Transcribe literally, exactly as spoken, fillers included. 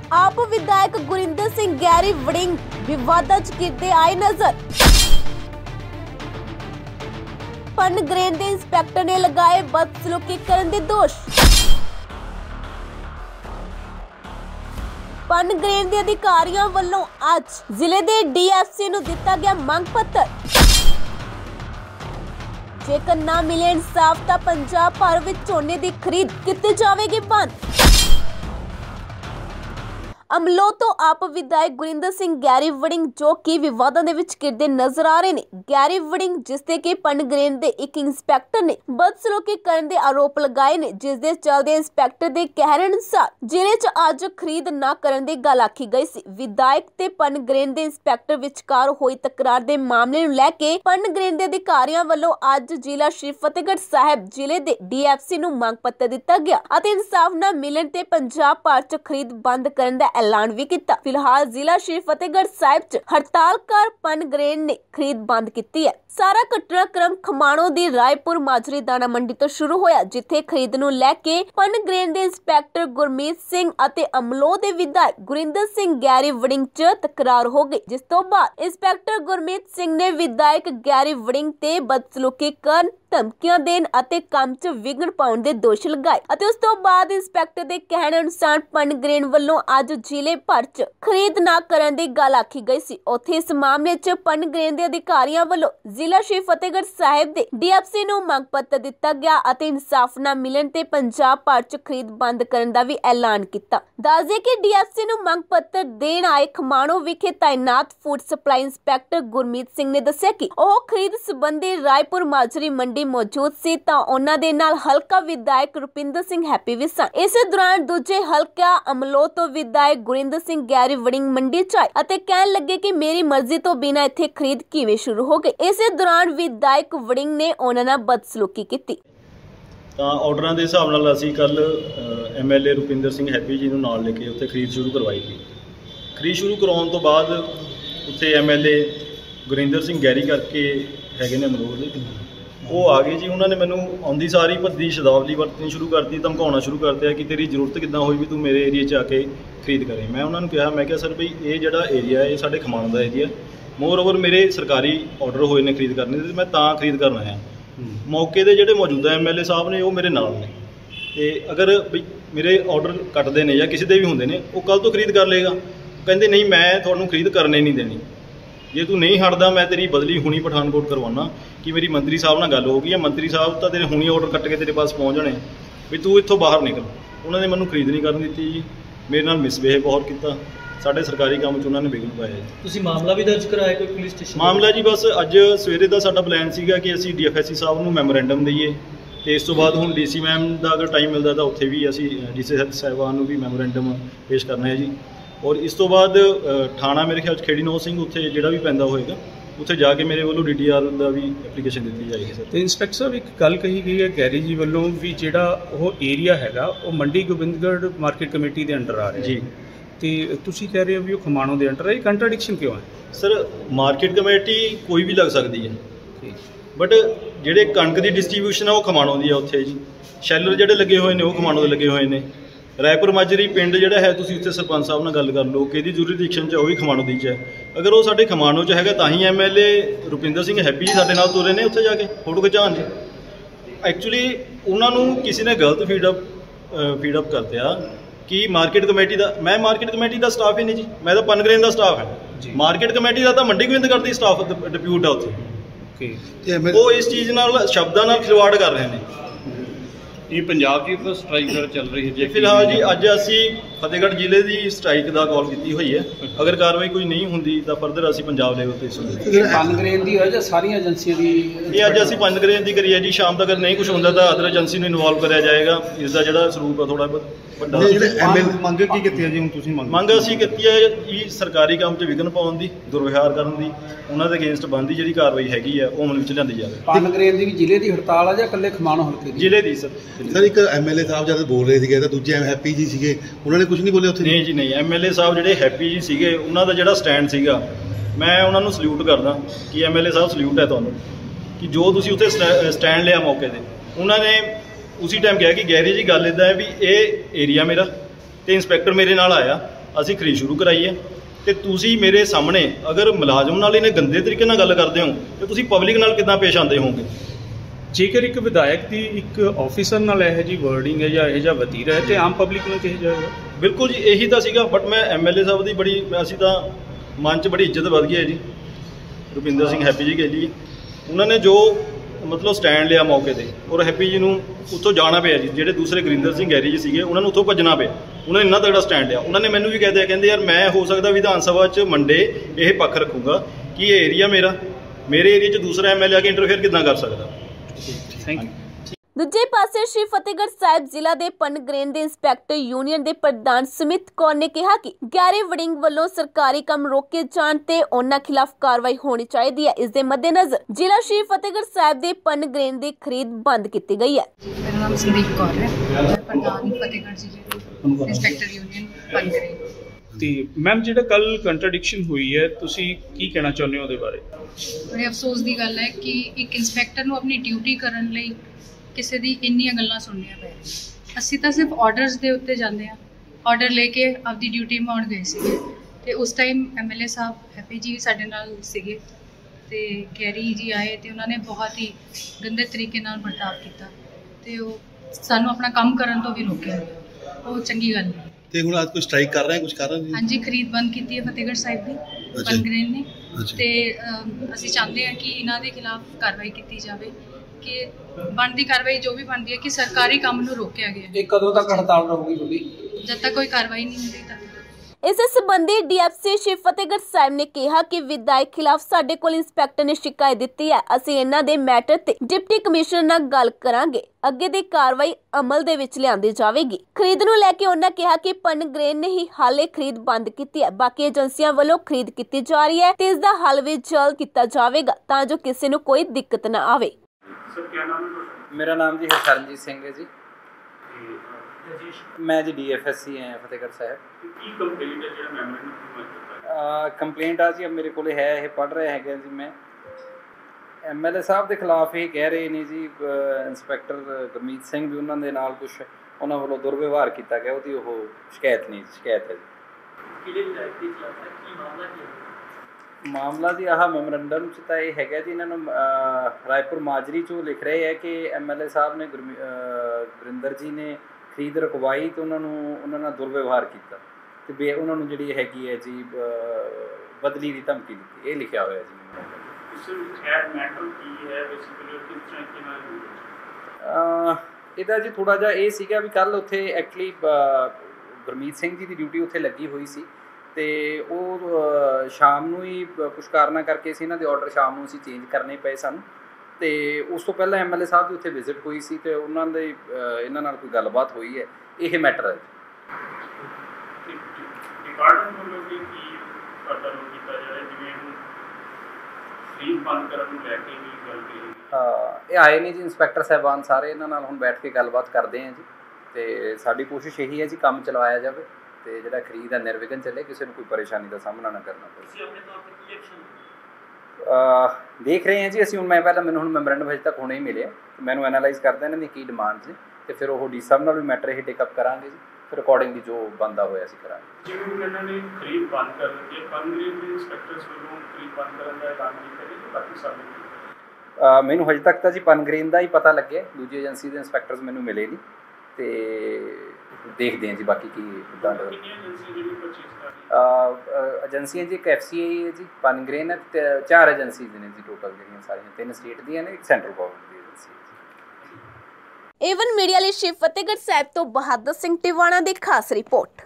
आप विधायक गुरिंदर सिंह गैरी वड़िंग विवादां च घिरदे आए नजर। पनग्रेन दे इंस्पैक्टर ने लगाए बदसलूकी करन दे दोष। पनग्रेन दे अधिकारियों वालों अज जिले दे डी एफ सी नूं दिता गया मंग पत्र। जेकर ना मिले इंसाफ तां पंजाब भर विच झोने की खरीद कीती जावेगी बंद। अमलोह तो आप विधायक गुरिंदर सिंह गैरी वड़िंग जो कि विवादां दे विच घिरदे नजर आ रहे ने। गैरी वड़िंग जिसते कि पनग्रेन दे एक इंस्पैक्टर ने बदसलूकी करन दे आरोप लगाए ने, जिस दे चलदे इंस्पैक्टर दे कहण अनुसार जिले च अज खरीद ना करन दी गल आखी गई सी। विधायक ते पनग्रेन दे इंस्पैक्टर विचकार होई तकरार दे मामले नूं लैके पनग्रेन दे अधिकारियों वालों अज जिला श्री फतेहगढ़ साहिब जिले दे डी एफ सी नूं मंग पत्र दिता गया अते इंसाफ ना मिलण ते पंजाब भर च खरीद बंद करन दा ऐलान भी किया। फिलहाल जिला श्री फतेहगढ़ साहिब च हड़ताल कर पनग्रेन ने खरीद बंद की है। सारा घटनाक्रम खमाणों दी रायपुर माजरी दाना मंडी तो शुरू होया, जिथे खरीद नूं लैके पनग्रेन दे इंस्पैक्टर गुरमीत सिंह अते अमलोह दे विधायक गुरिंदर सिंह गैरी वड़िंग च तकरार हो गई, जिस तो बाद इंस्पैक्टर गुरमीत सिंह ने विधायक गैरी वड़िंग ते बदसलूकी करन धमकियां देन अते काम च विघन पाउण दे दोष लगाए अते उस तो बाद इंस्पैक्टर दे कहण अनुसार पनग्रेन वल्लों अज जिले भर च खरीद ना करन दी गल आखी गई सी। उत्थे इस मामले च पनग्रेन दे अधिकारियों वल्लों जिला श्री फतेहगढ़ साहिब दे डी एफ सी नूं मंग पत्र दिता गया अते इंसाफ ना मिलण ते पंजाब भर च खरीद बंद करन दा भी ऐलान कीता। दस्सदे कि डी एफ सी नूं मंग पत्र देण आए खमाणों विखे तैनात food supply inspector Gurmeet Singh ने दस्सिया कि ओह खरीद संबंधी रायपुर माजरी मंडी मौजूद सी तां उन्हां दे नाल हलका विधायक रुपिंदर सिंह हैप्पी भी सन। इस दौरान दूजे हलका अमलोह तो विधायक गुरिंदर सिंह गैरी वड़िंग मंडी च आए अते कहण लगे कि मेरी मर्जी तो बिना इत्थे खरीद किवें शुरू हो गई। इस दौरान विधायक वड़िंग ने उन्हां नाल बदसलूकी कीती। ਤਾਂ ਆਰਡਰਾਂ ਦੇ ਹਿਸਾਬ ਨਾਲ ਅਸੀਂ ਕੱਲ M L A Rupinder Singh Happy ji ਨੂੰ ਨਾਲ ਲੈ ਕੇ ਉੱਥੇ ਖਰੀਦ ਸ਼ੁਰੂ ਕਰਵਾਈ ਸੀ। ਖਰੀਦ ਸ਼ੁਰੂ ਕਰਵਾਉਣ ਤੋਂ ਬਾਅਦ ਉੱਥੇ M L A Gurinder Singh Garry ਕਰਕੇ ਹੈਗੇ ਨੇ ਅਮਲੋਹ ਦੇ, ਉਹ ਆ ਗਏ ਜੀ। ਉਹਨਾਂ ਨੇ ਮੈਨੂੰ ਆਉਂਦੀ ਸਾਰੀ ਭੱਦੀ ਸ਼ਬਦਾਵਲੀ ਵਰਤਣੀ ਸ਼ੁਰੂ ਕਰਤੀ, ਧਮਕਾਉਣਾ ਸ਼ੁਰੂ ਕਰਤਿਆ ਕਿ ਤੇਰੀ ਜ਼ਰੂਰਤ ਕਿੱਦਾਂ ਹੋਈ ਵੀ ਤੂੰ ਮੇਰੇ ਏਰੀਏ 'ਚ ਆ ਕੇ ਖਰੀਦ ਕਰੇ। ਮੈਂ ਉਹਨਾਂ ਨੂੰ ਕਿਹਾ, ਮੈਂ ਕਿਹਾ ਸਰ ਬਈ ਇਹ ਜਿਹੜਾ ਏਰੀਆ ਇਹ ਸਾਡੇ ਖਮਾਣੋਂ ਦਾ ਏਰੀਆ, ਮੋਰ ਓਵਰ ਮੇਰੇ ਸਰਕਾਰੀ ਆਰਡਰ ਹੋਏ ਨੇ ਖਰੀਦ ਕਰਨੇ ਦੇ, ਮੈਂ ਤਾਂ ਖਰੀਦ ਕਰਨ ਆਇਆ। ਮੌਕੇ ਦੇ ਜਿਹੜੇ ਮੌਜੂਦਾ ਐਮ ਐਲ ਏ ਸਾਹਿਬ ਨੇ ਉਹ ਮੇਰੇ ਨਾਲ ਨੇ, ਤੇ ਅਗਰ ਵੀ ਮੇਰੇ ਆਰਡਰ ਕੱਟਦੇ ਨੇ ਜਾਂ ਕਿਸੇ ਦੇ ਵੀ ਹੁੰਦੇ ਨੇ ਉਹ ਕੱਲ੍ਹ ਤੋਂ ਖਰੀਦ ਕਰ ਲਏਗਾ। ਕਹਿੰਦੇ ਨਹੀਂ ਮੈਂ ਤੁਹਾਨੂੰ ਖਰੀਦ ਕਰਨੇ ਨਹੀਂ ਦੇਣੀ, ਜੇ ਤੂੰ ਨਹੀਂ ਹਟਦਾ ਮੈਂ ਤੇਰੀ ਬਦਲੀ ਹੁਣੀ ਪਠਾਨਕੋਟ ਕਰਵਾਉਣਾ। ਕਿ ਮੇਰੀ ਮੰਤਰੀ ਸਾਹਿਬ ਨਾਲ ਗੱਲ ਹੋ ਗਈ ਹੈ, ਮੰਤਰੀ ਸਾਹਿਬ ਤਾਂ ਤੇਰੇ ਹੁਣੀ ਆਰਡਰ ਕੱਟ ਕੇ ਤੇਰੇ ਪਾਸ ਪਹੁੰਚ ਜਾਣੇ ਵੀ ਤੂੰ ਇੱਥੋਂ ਬਾਹਰ ਨਿਕਲ। ਉਹਨਾਂ ਨੇ ਮੈਨੂੰ ਖਰੀਦ ਨਹੀਂ ਕਰਨ ਦਿੱਤੀ ਜੀ, ਮੇਰੇ ਨਾਲ ਮਿਸਬਿਹੇਵ ਬਹੁਤ ਕੀਤਾ, ਸਾਡੇ ਸਰਕਾਰੀ ਕੰਮ 'ਚ ਉਹਨਾਂ ਨੇ ਵਿਘਨ ਪਾਇਆ ਜੀ। ਤੁਸੀਂ ਮਾਮਲਾ ਵੀ ਦਰਜ ਕਰਾਇਆ ਕੋਈ ਪੁਲਿਸ ਸਟੇਸ਼ਨ? ਮਾਮਲਾ ਜੀ ਬਸ ਅੱਜ ਸਵੇਰੇ ਦਾ ਸਾਡਾ ਪਲਾਨ ਸੀਗਾ ਕਿ ਅਸੀਂ D F S C sahib ਨੂੰ ਮੈਮੋਰੈਂਡਮ ਦਈਏ, ਤੇ ਇਸ ਤੋਂ ਬਾਅਦ ਹੁਣ ਡੀ ਸੀ ਮੈਮ ਦਾ ਅਗਰ ਟਾਈਮ ਮਿਲਦਾ ਤਾਂ ਉੱਥੇ ਵੀ ਅਸੀਂ ਡੀ ਸੀ ਸਾਹਿਬਾਨ ਨੂੰ ਵੀ ਮੈਮੋਰੈਂਡਮ ਪੇਸ਼ ਕਰਨਾ ਹੈ ਜੀ। ਔਰ ਇਸ ਤੋਂ ਬਾਅਦ ਥਾਣਾ ਮੇਰੇ ਖਿਆਲ 'ਚ ਖੇੜੀ ਨੌ ਸਿੰਘ ਉੱਥੇ ਜਿਹੜਾ ਵੀ ਪੈਂਦਾ ਹੋਏਗਾ ਉੱਥੇ ਜਾ ਕੇ ਮੇਰੇ ਵੱਲੋਂ ਡੀ ਟੀ ਆਰ ਦਾ ਵੀ ਐਪਲੀਕੇਸ਼ਨ ਦਿੱਤੀ ਜਾਏਗੀ ਸਰ। ਤੇ ਇੰਸਪੈਕਟਰ ਸਾਹਿਬ ਇੱਕ ਗੱਲ ਕਹੀ ਗਈ ਹੈ ਗੈਰੀ ਜੀ ਵੱਲੋਂ ਵੀ ਜਿਹੜਾ ਉਹ ਏਰੀਆ ਹੈਗਾ ਉਹ ਮੰਡੀ ਗੋਬਿੰਦਗੜ੍ਹ ਮਾਰਕੀਟ ਕਮੇਟੀ ਦੇ ਅੰਡਰ ਆ ਰਿਹਾ ਜੀ, ਤੇ ਤੁਸੀਂ ਕਹਿ ਰਹੇ ਹੋ ਵੀ ਉਹ ਖਮਾਣੋਂ ਦੇ ਅੰਡਰ ਹੈ, ਇਹ ਕੰਟਰਾਡਿਕਸ਼ਨ ਕਿਉਂ ਹੈ ਸਰ? ਮਾਰਕੀਟ ਕਮੇਟੀ ਕੋਈ ਵੀ ਲੱਗ ਸਕਦੀ ਹੈ, ਬਟ ਜਿਹੜੇ ਕਣਕ ਦੀ ਡਿਸਟ੍ਰੀਬਿਊਸ਼ਨ ਆ ਉਹ ਖਮਾਣੋਂ ਦੀ ਆ ਉੱਥੇ ਜੀ। ਸ਼ੈਲਰ ਜਿਹੜੇ ਲੱਗੇ ਹੋਏ ਨੇ ਉਹ ਖਮਾਣੋਂ ਦੇ ਲੱਗੇ ਹੋਏ ਨੇ। ਰਾਏਪੁਰ ਮਾਜਰੀ ਪਿੰਡ ਜਿਹੜਾ ਹੈ ਤੁਸੀਂ ਉੱਥੇ ਸਰਪੰਚ ਸਾਹਿਬ ਨਾਲ ਗੱਲ ਕਰ ਲਓ ਕਿ ਇਹਦੀ ਜੁਰਿਸਡਿਕਸ਼ਨ 'ਚ ਉਹ ਵੀ ਖਮਾਣੋਂ ਦੀ 'ਚ ਹੈ। ਅਗਰ ਉਹ ਸਾਡੇ ਖਮਾਣੋਂ 'ਚ ਹੈਗਾ ਤਾਂ ਹੀ M L A Rupinder Singh Happy ji ਸਾਡੇ ਨਾਲ ਤੁਰੇ ਨੇ ਉੱਥੇ ਜਾ ਕੇ ਫੋਟੋ ਖਿਚਾਉਣ ਜੀ। ਐਕਚੁਅਲੀ ਉਹਨਾਂ ਨੂੰ ਕਿਸੇ ਨੇ ਗਲਤ ਫੀਡਅਪ ਫੀਡਅਪ ਕਰਤਿਆ ਕਿ ਮਾਰਕੀਟ ਕਮੇਟੀ ਦਾ, ਮੈਂ ਮਾਰਕੀਟ ਕਮੇਟੀ ਦਾ ਸਟਾਫ ਹੀ ਨਹੀਂ ਜੀ, ਮੈਂ ਤਾਂ ਪਨਗ੍ਰੇਨ ਦਾ ਸਟਾਫ ਹੈ। ਮਾਰਕੀਟ ਕਮੇਟੀ ਦਾ ਤਾਂ ਮੰਡੀ ਗੋਬਿੰਦਗੜ੍ਹ ਦੀ ਸਟਾਫ ਡਿਪਿਊਟ ਆ ਉੱਥੇ। ਉਹ ਇਸ ਚੀਜ਼ ਨਾਲ ਸ਼ਬਦਾਂ ਨਾਲ ਖਿਲਵਾੜ ਕਰ ਰਹੇ ਨੇ। ਇਹ ਪੰਜਾਬ ਦੀ ਤਾਂ ਸਟ੍ਰਾਈਕ ਚੱਲ ਰਹੀ ਹੈ ਜੀ ਫਿਲਹਾਲ ਜੀ। ਅੱਜ ਅਸੀਂ ਫਤਿਹਗੜ੍ਹ ਜ਼ਿਲ੍ਹੇ ਦੀ ਸਟ੍ਰਾਈਕ ਦਾ ਕਾਲ ਕੀਤੀ ਹੋਈ ਹੈ, ਅਗਰ ਕਾਰਵਾਈ ਕੋਈ ਨਹੀਂ ਹੁੰਦੀ ਤਾਂ ਫਰਦਰ ਅਸੀਂ ਪੰਜਾਬ ਲੈਵਲ ਤੇ ਸੁਣਾਂਗੇ। ਪਨਗ੍ਰੇਨ ਦੀ ਹੋਇਆ ਜਾਂ ਸਾਰੀਆਂ ਏਜੰਸੀਆਂ ਦੀ? ਇਹ ਅੱਜ ਅਸੀਂ ਪਨਗ੍ਰੇਨ ਦੀ ਕਰੀ ਹੈ ਜੀ। ਸ਼ਾਮ ਤੱਕ ਨਹੀਂ ਕੁਝ ਹੁੰਦਾ ਤਾਂ ਅਦਰ ਏਜੰਸੀ ਨੂੰ ਇਨਵੋਲਵ ਕਰਿਆ ਜਾਏਗਾ। ਇਸ ਦਾ ਜਿਹੜਾ ਸਰੂਪ ਆ ਥੋੜਾ ਬਹੁਤ ਵੱਡਾ। ਮੰਗ ਕੀ ਕੀਤੀ ਹੈ ਜੀ ਹੁਣ ਤੁਸੀਂ? ਮੰਗ ਅਸੀਂ ਕੀਤੀ ਹੈ ਜੀ ਸਰਕਾਰੀ ਕੰਮ 'ਚ ਵਿਘਨ ਪਾਉਣ ਦੀ, ਦੁਰਵਿਹਾਰ ਕਰਨ ਦੀ, ਉਹਨਾਂ ਦੇ ਅਗੇਂਸਟ ਬਣਦੀ ਜਿਹੜੀ ਕਾਰਵਾਈ ਹੈਗੀ ਹੈ ਉਹ ਅਮਲ ਵਿੱਚ ਲਿਆਂਦੀ ਜਾਵੇ। ਪਨਗ੍ਰੇਨ ਦੀ ਵੀ ਜ਼ਿਲ੍ਹੇ ਦੀ ਹੜਤਾਲ ਆ ਜਾਂ ਇਕੱਲੇ ਖਮਾਣੋਂ ਹਲਕੇ ਦੀ? ਜ਼ਿਲ੍ਹੇ ਦੀ ਸਰ। ਸਰ ਇੱਕ ਐਮ ਐਲ ਏ ਸਾਹਿਬ ਜਦ ਬੋਲ ਰਹੇ ਸੀਗੇ ਤਾਂ ਦੂਜੇ ਹੈਪੀ ਜੀ ਸੀਗੇ, ਉਹਨਾਂ ਨੇ ਕੁਝ ਨਹੀਂ ਬੋਲਿਆ ਉੱਥੇ? ਨਹੀਂ ਜੀ ਨਹੀਂ, ਐਮ ਐਲ ਏ ਸਾਹਿਬ ਜਿਹੜੇ ਹੈਪੀ ਜੀ ਸੀਗੇ ਉਹਨਾਂ ਦਾ ਜਿਹੜਾ ਸਟੈਂਡ ਸੀਗਾ ਮੈਂ ਉਹਨਾਂ ਨੂੰ ਸਲੂਟ ਕਰਦਾ ਕਿ M L A sahib salute ਹੈ ਤੁਹਾਨੂੰ ਕਿ ਜੋ ਤੁਸੀਂ ਉੱਥੇ ਸਟੈਂਡ ਲਿਆ ਮੌਕੇ 'ਤੇ। ਉਹਨਾਂ ਨੇ ਉसी टाइम किया कि गैरी जी गल इदा है भी ये एरिया मेरा तो इंस्पैक्टर मेरे नाल आया ਅਸੀਂ ਖਰੀਦ ਸ਼ੁਰੂ ਕਰਾਈ ਹੈ ਤੇ ਤੁਸੀਂ ਮੇਰੇ ਸਾਹਮਣੇ ਅਗਰ ਮੁਲਾਜ਼ਮ ਨਾਲ ਇਹਨੇ ਗੰਦੇ ਤਰੀਕੇ ਨਾਲ ਗੱਲ ਕਰਦੇ ਹੋ ਤੇ ਤੁਸੀਂ ਪਬਲਿਕ ਨਾਲ ਕਿੱਦਾਂ ਪੇਸ਼ ਆਉਂਦੇ ਹੋਵੋਗੇ? ਜੇਕਰ ਇੱਕ ਵਿਧਾਇਕ ਦੀ ਇੱਕ ਆਫੀਸਰ ਨਾਲ ਇਹੋ ਜਿਹੀ ਵਰਡਿੰਗ ਹੈ ਜਾਂ ਇਹੋ ਜਿਹਾ ਵਤੀਰਾ ਹੈ ਤੇ ਆਮ ਪਬਲਿਕ ਨੂੰ ਕਿਹੋ ਜਾਏਗਾ? ਬਿਲਕੁਲ ਜੀ, ਇਹੀ ਤਾਂ ਸੀਗਾ। ਬਟ ਮੈਂ ਐਮਐਲਏ ਸਾਹਿਬ ਦੀ ਬੜੀ ਅਸੀਂ ਤਾਂ ਮਨ 'ਚ ਬੜੀ ਇੱਜ਼ਤ ਵੱਧ ਗਈ ਹੈ ਜੀ, ਰੁਪਿੰਦਰ ਸਿੰਘ ਹੈਪੀ ਜੀ ਗੈਲੀ। ਉਹਨਾਂ ਨੇ ਜੋ ਮਤਲਬ ਸਟੈਂਡ ਲਿਆ ਮੌਕੇ 'ਤੇ, ਔਰ ਹੈਪੀ ਜੀ ਨੂੰ ਉੱਥੋਂ ਜਾਣਾ ਪਿਆ ਜੀ। ਜਿਹੜੇ ਦੂਸਰੇ ਗੁਰਿੰਦਰ ਸਿੰਘ ਗੈਰੀ ਜੀ ਸੀਗੇ ਉਹਨਾਂ ਨੂੰ ਉੱਥੋਂ ਭੱਜਣਾ ਪਿਆ। ਉਹਨਾਂ ਨੇ ਇੰਨਾ ਤਗੜਾ ਸਟੈਂਡ ਲਿਆ। ਉਹਨਾਂ ਨੇ ਮੈਨੂੰ ਵੀ ਕਹਿ ਦਿਆ, ਕਹਿੰਦੇ ਯਾਰ ਮੈਂ ਹੋ ਸਕਦਾ ਵਿਧਾਨ ਸਭਾ 'ਚ ਮੰਡੇ ਇਹ ਪੱਖ ਰੱਖੂੰਗਾ ਕਿ ਇਹ ਏਰੀਆ ਮੇਰਾ, ਮੇਰੇ ਏਰੀਆ 'ਚ ਦੂਸਰਾ ਐਮਐਲਏ ਆ ਕੇ ਇੰਟਰਫੇਅਰ ਕਿੱਦਾਂ ਕਰ ਸਕਦਾ। Thank you. ਦੂਜੇ ਪਾਸੇ ਸ਼੍ਰੀ ਫਤਿਹਗੜ੍ਹ ਸਾਹਿਬ ਜ਼ਿਲ੍ਹਾ ਦੇ ਪਨਗਰੇਨ ਦੇ ਇੰਸਪੈਕਟਰ ਯੂਨੀਅਨ ਦੇ ਪ੍ਰਧਾਨ ਸੁਮਿਤ ਕੌਰ ਨੇ ਕਿਹਾ ਕਿ ਗੈਰੀ ਵੜਿੰਗ ਵੱਲੋਂ ਸਰਕਾਰੀ ਕੰਮ ਰੋਕੇ ਜਾਣ ਤੇ ਉਹਨਾਂ ਖਿਲਾਫ ਕਾਰਵਾਈ ਹੋਣੀ ਚਾਹੀਦੀ ਹੈ। ਇਸ ਦੇ ਮੱਦੇਨਜ਼ਰ ਜ਼ਿਲ੍ਹਾ ਸ਼੍ਰੀ ਫਤਿਹਗੜ੍ਹ ਸਾਹਿਬ ਦੇ ਪਨਗਰੇਨ ਦੀ ਖਰੀਦ ਬੰਦ ਕੀਤੀ ਗਈ ਹੈ। ਮੇਰਾ ਨਾਮ ਸੰਦੀਪ ਕੌਰ ਹੈ, ਮੈਂ ਪ੍ਰਧਾਨ ਫਤਿਹਗੜ੍ਹ ਜ਼ਿਲ੍ਹੇ ਦੀ ਇੰਸਪੈਕਟਰ ਯੂਨੀਅਨ ਪਨਗਰੇਨ। ਤੇ ਮੈਮ ਜਿਹੜਾ ਕੱਲ ਕੰਟਰਡਿਕਸ਼ਨ ਹੋਈ ਹੈ, ਤੁਸੀਂ ਕੀ ਕਹਿਣਾ ਚਾਹੁੰਦੇ ਹੋ ਉਹਦੇ ਬਾਰੇ? ਬੜੇ ਅਫਸੋਸ ਦੀ ਗੱਲ ਹੈ ਕਿ ਇੱਕ ਇੰਸਪੈਕਟਰ ਨੂੰ ਆਪਣੀ ਡਿਊਟੀ ਕਰਨ ਲਈ ਕਿਸੇ ਦੀ ਇੰਨੀਆਂ ਗੱਲਾਂ ਸੁਣਨੀਆਂ ਪੈ ਰਹੀਆਂ। ਅਸੀਂ ਤਾਂ ਸਿਰਫ ਆਰਡਰਸ ਦੇ ਉੱਤੇ ਜਾਂਦੇ ਹਾਂ, ਆਰਡਰ ਲੈ ਕੇ ਆਪਦੀ ਡਿਊਟੀ ਮਾਉਣ ਗਏ ਸੀਗੇ ਤੇ ਉਸ ਟਾਈਮ ਐਮਐਲਏ ਸਾਹਿਬ ਹੈਪੀ ਜੀ ਸਾਡੇ ਨਾਲ ਸੀਗੇ ਤੇ ਗੈਰੀ ਜੀ ਆਏ ਤੇ ਉਹਨਾਂ ਨੇ ਬਹੁਤ ਹੀ ਗੰਦੇ ਤਰੀਕੇ ਨਾਲ ਵਰਤਾਵ ਕੀਤਾ ਤੇ ਉਹ ਸਾਨੂੰ ਆਪਣਾ ਕੰਮ ਕਰਨ ਤੋਂ ਵੀ ਰੋਕਿਆ ਗਿਆ। ਉਹ ਚੰਗੀ ਗੱਲ ਨਹੀਂ। ਤੇ ਹੁਣ ਅੱਜ ਕੋਈ ਸਟ੍ਰਾਈਕ ਕਰ ਰਹੇ ਕੁਝ ਕਰ ਰਹੇ ਹਾਂਜੀ, ਖਰੀਦ ਬੰਦ ਕੀਤੀ ਹੈ ਫਤਿਹਗੜ੍ਹ ਸਾਹਿਬ ਦੀ ਪਨਗਰੇਨ ਨੇ ਤੇ ਅਸੀਂ ਚਾਹੁੰਦੇ ਹਾਂ ਕਿ ਇਹਨਾਂ ਦੇ ਖਿਲਾਫ ਕਾਰਵਾਈ ਕੀਤੀ ਜਾਵੇ ਕਿ ਬਣਦੀ ਕਾਰਵਾਈ ਜੋ ਵੀ ਬਣਦੀ ਹੈ ਕਿ ਸਰਕਾਰੀ ਕੰਮ ਨੂੰ ਰੋਕਿਆ ਗਿਆ। ਇਹ ਕਦੋਂ ਤੱਕ ਹੜਤਾਲ ਰਹੂਗੀ ਤੁਹਾਡੀ? ਜਦ ਤੱਕ ਕੋਈ ਕਾਰਵਾਈ ਨਹੀਂ ਹੁੰਦੀ ਤਦ ਤੱਕ। ਇਸ ਸੰਬੰਧੀ ਡੀਐਫਸੀ ਸ਼੍ਰੀ ਫਤਿਹਗੜ੍ਹ ਸਾਹਿਬ ਨੇ ਕਿਹਾ ਕਿ ਵਿਧਾਇਕ ਖਿਲਾਫ ਸਾਡੇ ਕੋਲ ਇੰਸਪੈਕਟਰ ਨੇ ਸ਼ਿਕਾਇਤ ਦਿੱਤੀ ਹੈ। ਅਸੀਂ ਇਹਨਾਂ ਦੇ ਮੈਟਰ ਤੇ ਡਿਪਟੀ ਕਮਿਸ਼ਨਰ ਨਾਲ ਗੱਲ ਕਰਾਂਗੇ। ਅੱਗੇ ਦੀ ਕਾਰਵਾਈ ਅਮਲ ਦੇ ਵਿੱਚ ਲਿਆਂਦੀ ਜਾਵੇਗੀ। ਖਰੀਦ ਨੂੰ ਲੈ ਕੇ ਉਹਨਾਂ ਕਿਹਾ ਕਿ ਪਨਗਰੇਨ ਨੇ ਹੀ ਹਾਲੇ ਖਰੀਦ ਬੰਦ ਕੀਤੀ ਹੈ, ਬਾਕੀ ਏਜੰਸੀਆਂ ਵੱਲੋਂ ਖਰੀਦ ਕੀਤੀ ਜਾ ਰਹੀ ਹੈ ਤੇ ਇਸ ਦਾ ਹੱਲ ਵੀ ਜਲਦ ਕੀਤਾ ਜਾਵੇਗਾ ਤਾਂ ਜੋ ਕਿਸੇ ਨੂੰ ਕੋਈ ਦਿੱਕਤ ਨਾ ਆਵੇ। मेरा नाम जी हरशरणजीत सिंह है जी। मैं जी डी एफ एस सी है फतेहगढ़ साहब। कंप्लेंट आ जी अब मेरे को है, ये पढ़ रहे हैं जी। मैं एम एल ए साहब के खिलाफ ये कह रहे ने जी, इंस्पैक्टर गुरमीत सिंह भी उन्होंने नाल कुछ उन्होंने वालों दुर्व्यवहार किया गया, वो वो शिकायत नहीं शिकायत है जी। मामला जी आह मैमोरेंडम च तो यह है जी, इन्होंने रायपुर माजरी चो लिख रहे हैं कि एम एल ए साहब ने गुरिंदर जी ने खरीद रकवाई तो उन्होंने उन्होंने दुर्व्यवहार किया तो बे उन्होंने जी हैगी है जी बदली की धमकी दी, ये लिखा हुआ है जी। ਇਹਦਾ ਜੀ ਥੋੜਾ ਜਿਹਾ ਇਹ ਸੀਗਾ ਵੀ ਕੱਲ ਉੱਥੇ ਐਕਚੁਅਲੀ ਗੁਰਮੀਤ ਸਿੰਘ ਜੀ ਦੀ ਡਿਊਟੀ ਉੱਥੇ ਲੱਗੀ ਹੋਈ ਸੀ ਤੇ ਉਹ ਸ਼ਾਮ ਨੂੰ ਹੀ ਕੁਝ ਕਾਰਨਾਂ ਕਰਕੇ ਸੀ ਇਹਨਾਂ ਦੇ ਆਰਡਰ ਸ਼ਾਮ ਨੂੰ ਅਸੀਂ ਚੇਂਜ ਕਰਨੇ ਪਏ ਸਾਨੂੰ ਤੇ ਉਸ ਤੋਂ ਪਹਿਲਾਂ ਐਮਐਲਏ ਸਾਹਿਬ ਦੀ ਉੱਥੇ ਵਿਜ਼ਿਟ ਹੋਈ ਸੀ ਤੇ ਉਹਨਾਂ ਦੇ ਇਹਨਾਂ ਨਾਲ ਕੋਈ ਗੱਲਬਾਤ ਹੋਈ ਹੈ। ਇਹ ਮੈਟਰ ਹੈ ਡਿਪਾਰਟਮੈਂਟ ਵੱਲੋਂ ਕੀ ਪਤਾ ਨੂੰ ਕੀਤਾ ਜਾਵੇ, ਜਿਵੇਂ ਖਰੀਦ ਬੰਦ ਕਰਨ ਨੂੰ ਲੈ ਕੇ ਵੀ ਗੱਲ ਕੀਤੀ? ਹਾਂ, ਇਹ ਆਏ ਨਹੀਂ ਜੀ ਇੰਸਪੈਕਟਰ ਸਾਹਿਬਾਨ ਸਾਰੇ, ਇਹਨਾਂ ਨਾਲ ਹੁਣ ਬੈਠ ਕੇ ਗੱਲਬਾਤ ਕਰਦੇ ਹਾਂ ਜੀ ਤੇ ਸਾਡੀ ਕੋਸ਼ਿਸ਼ ਇਹੀ ਹੈ ਜੀ ਕੰਮ ਚਲਾਇਆ ਜਾਵੇ ਤੇ ਜਿਹੜਾ ਖਰੀਦ ਹੈ ਨਿਰਵਿਘਨ ਚੱਲੇ, ਕਿਸੇ ਨੂੰ ਕੋਈ ਪਰੇਸ਼ਾਨੀ ਦਾ ਸਾਹਮਣਾ ਨਾ ਕਰਨਾ ਪਵੇ। ਤੁਸੀਂ ਆਪਣੇ ਤੌਰ ਤੇ ਕੀ ਐਕਸ਼ਨ ਦੇਖ ਰਹੇ ਹਾਂ ਜੀ ਅਸੀਂ? ਹੁਣ ਮੈਂ ਪਹਿਲਾਂ ਮੈਨੂੰ ਹੁਣ ਮੈਮੋਰੈਂਡਮ ਹਜੇ ਤੱਕ ਹੁਣੇ ਹੀ ਮਿਲਿਆ, ਮੈਨੂੰ ਐਨਾਲਾਈਜ਼ ਕਰਦਾ ਇਹਨਾਂ ਦੀ ਕੀ ਡਿਮਾਂਡਸ ਨੇ ਤੇ ਫਿਰ ਉਹ ਡੀ ਸਾਹਿਬ ਨਾਲ ਵੀ ਮੈਟਰ ਇਹ ਟੇਕਅਪ ਕਰਾਂਗੇ ਜੀ, ਫਿਰ ਅਕੋਰਡਿੰਗਲੀ ਜੋ ਬਣਦਾ ਹੋਇਆ ਅਸੀਂ ਕਰਾਂਗੇ। ਜਿਵੇਂ ਇਹਨਾਂ ਨੇ ਖਰੀਦ ਬੰਦ ਕਰ ਦਿੱਤੀ ਹੈ, ਪਨਗਰੇਨ ਦੇ ਇੰਸਪੈਕਟਰਸ ਵੱਲੋਂ ਖਰੀਦ ਬੰਦ ਕਰਨ ਦਾ ਐਲਾਨ ਕੀਤਾ ਗਿਆ ਤੇ ਬਾਕੀ ਸਾਰੇ ਮੈਨੂੰ ਹਜੇ ਤੱਕ ਤਾਂ ਜੀ ਪਨਗਰੇਨ ਦਾ ਹੀ ਪਤਾ ਲੱਗਿਆ, ਦੂਜੀ ਏਜੰਸੀ ਦੇ ਇੰਸਪੈਕਟਰਸ ਮੈਨੂੰ ਮਿਲੇ ਨਹੀਂ ਤੇ ਦੇਖਦੇ ਹਾਂ ਜੀ ਬਾਕੀ ਕੀ ਕਿੱਦਾਂ ਦਾ। ਏਜੰਸੀਆਂ ਜੀ ਇੱਕ ਐਫ ਸੀ ਆਈ ਹੈ ਜੀ, ਪਨਗਰੇਨ ਹੈ ਤੇ ਚਾਰ ਏਜੰਸੀਜ਼ ਨੇ ਜੀ ਟੋਟਲ, ਜਿਹੜੀਆਂ ਸਾਰੀਆਂ ਤਿੰਨ ਸਟੇਟ ਦੀਆਂ ਨੇ, ਇੱਕ ਸੈਂਟਰਲ ਗਵਰਨਮੈਂਟ ਦੀ ਏਜੰਸੀ ਹੈ। ਏਵਨ ਮੀਡੀਆ ਲਈ ਸ਼੍ਰੀ ਫਤਿਹਗੜ੍ਹ ਸਾਹਿਬ ਤੋਂ ਬਹਾਦਰ ਸਿੰਘ ਟਿਵਾਣਾ ਦੀ ਖਾਸ ਰਿਪੋਰਟ।